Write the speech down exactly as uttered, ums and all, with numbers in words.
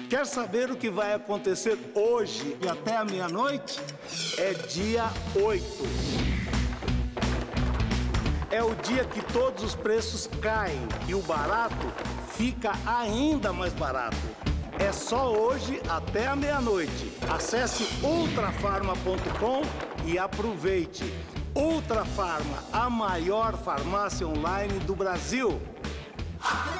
Quer saber o que vai acontecer hoje e até a meia-noite? É dia oito. É o dia que todos os preços caem e o barato fica ainda mais barato. É só hoje até a meia-noite. Acesse ultrafarma ponto com e aproveite. Ultrafarma, a maior farmácia online do Brasil.